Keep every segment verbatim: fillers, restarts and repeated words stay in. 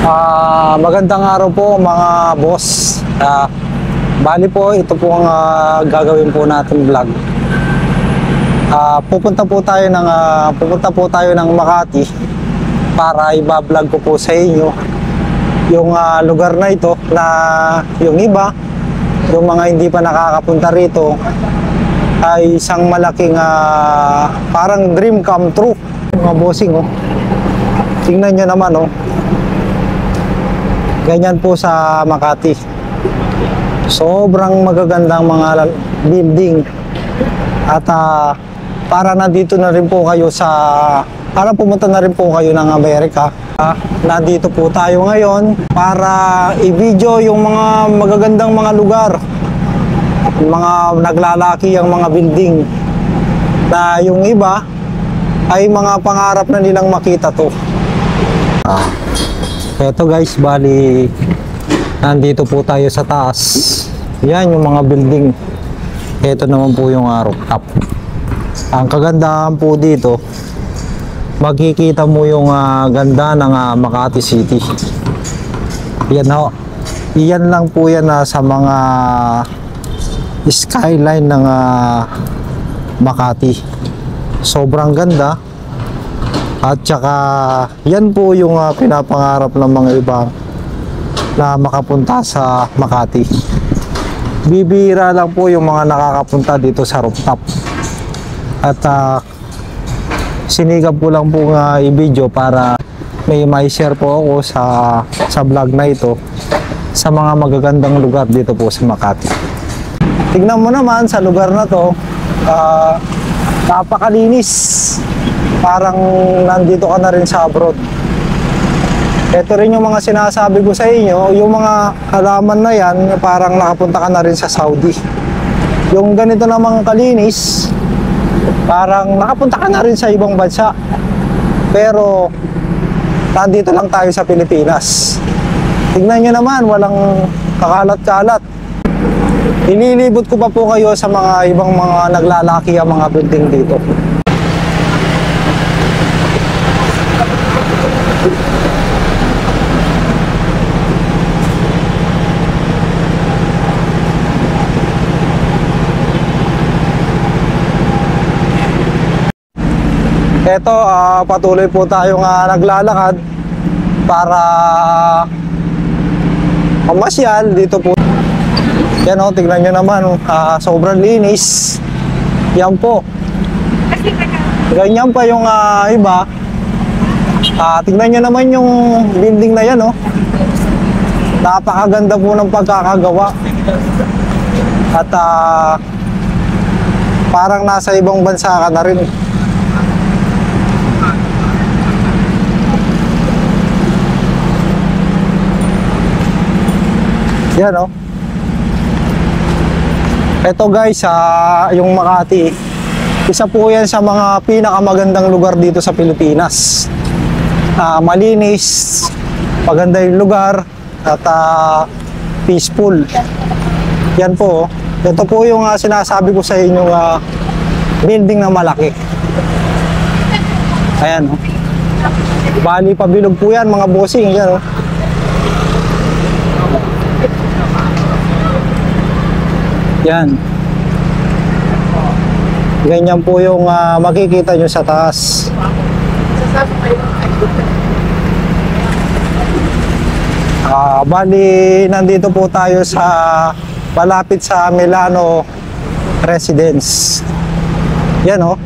Ah, magandang araw po mga boss. Ah, bali po, ito po ang ah, gagawin po natin vlog. Ah, pupunta po tayo ng ah, pupunta po tayo ng Makati para iba-vlog ko po sa inyo yung ah, lugar na ito na yung iba, yung mga hindi pa nakakapunta rito ay isang malaking ah, parang dream come true. Mga bossing, oh. Tingnan nyo naman, oh. Ganyan po sa Makati. Sobrang magagandang mga building. At uh, para nandito na rin po kayo sa para pumunta na rin po kayo ng Amerika. Uh, nandito po tayo ngayon para i-video yung mga magagandang mga lugar. Mga naglalaki ang mga building na yung iba ay mga pangarap na nilang makita to. Ah. Eto guys, bali nandito po tayo sa taas. Yan yung mga building. Eto naman po yung uh, rooftop. Ang kagandahan po dito, makikita mo yung uh, ganda ng uh, Makati City. Yan ho. Iyan lang po yan uh, sa mga skyline ng uh, Makati. Sobrang ganda. At saka yan po yung uh, pinapangarap ng mga iba na makapunta sa Makati. Bibihira lang po yung mga nakakapunta dito sa rooftop. At uh, sinigap ko lang po nga i-video para may mai-share po ako sa, sa vlog na ito sa mga magagandang lugar dito po sa Makati. Tignan mo naman sa lugar na to, uh, napakalinis. Parang nandito ka na rin sa abroad. Ito rin yung mga sinasabi ko sa inyo, yung mga halaman na yan, parang nakapunta ka na rin sa Saudi. Yung ganito namang kalinis, parang nakapunta ka na rin sa ibang bansa. Pero nandito lang tayo sa Pilipinas. Tingnan nyo naman, walang kakalat-kalat. Inilibot ko pa po kayo sa mga ibang mga naglalaki ang mga building dito. Eto, uh, patuloy po tayong uh, naglalakad para pamasyal dito po. Yan o, tignan nyo naman, uh, sobrang linis. Yan po. Ganyan pa yung uh, iba. Uh, tignan nyo naman yung building na yan, oh. Napakaganda po ng pagkakagawa. At uh, parang nasa ibang bansa ka na rin. Yan, oh. Ito guys, uh, yung Makati, isa po yan sa mga pinakamagandang lugar dito sa Pilipinas. Uh, malinis, maganda yung lugar, at uh, peaceful. Yan po, oh. Ito po yung uh, sinasabi ko sa inyo, uh, building na malaki. Ayan, oh. Bali pabilog po yan mga bossing. Yan, oh. Yan. Ganyan po yung uh, makikita nyo sa taas. Uh, bali, nandito po tayo sa malapit sa Milano Residence. Yan, oh.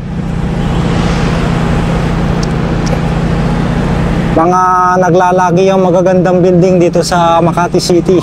Mga naglalagi ang magagandang building dito sa Makati City.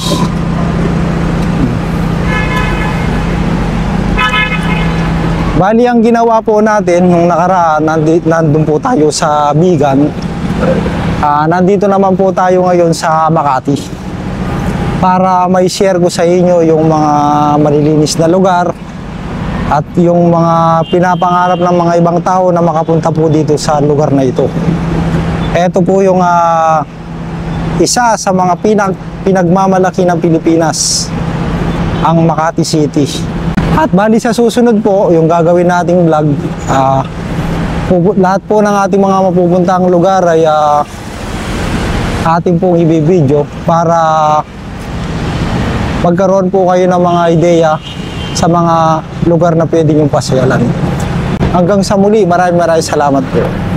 Bali, ang ginawa po natin nung nakaraan, nandito, nandun po tayo sa Bigan. Uh, nandito naman po tayo ngayon sa Makati para may share ko sa inyo yung mga malilinis na lugar at yung mga pinapangarap ng mga ibang tao na makapunta po dito sa lugar na ito. Ito po yung uh, isa sa mga pinag, pinagmamalaki ng Pilipinas, ang Makati City. At bali sa susunod po, yung gagawin nating vlog, uh, lahat po ng ating mga mapupuntang lugar ay uh, ating pong ibibideo para magkaroon po kayo ng mga ideya sa mga lugar na pwede nyong pasyalan. Hanggang sa muli, maraming maraming salamat po.